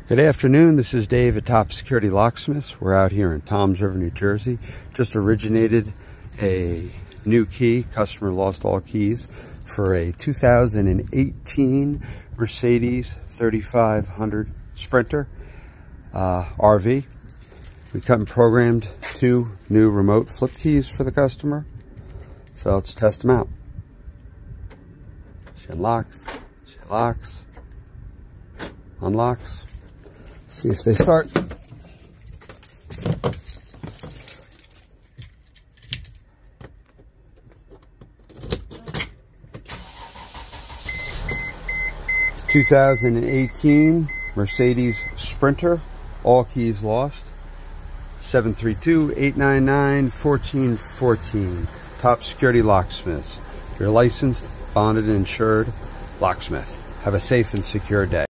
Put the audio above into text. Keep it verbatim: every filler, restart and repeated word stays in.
Good afternoon, this is Dave at Top Security Locksmiths. We're out here in Toms River, New Jersey. Just originated a new key. Customer lost all keys for a two thousand eighteen Mercedes thirty-five hundred Sprinter uh, R V. We cut and programmed two new remote flip keys for the customer. So let's test them out. She unlocks, she locks, unlocks. See if they start. two thousand eighteen Mercedes Sprinter, all keys lost. seven three two, eight nine nine, one four one four. Top Security Locksmiths. You're licensed, bonded, and insured locksmith. Have a safe and secure day.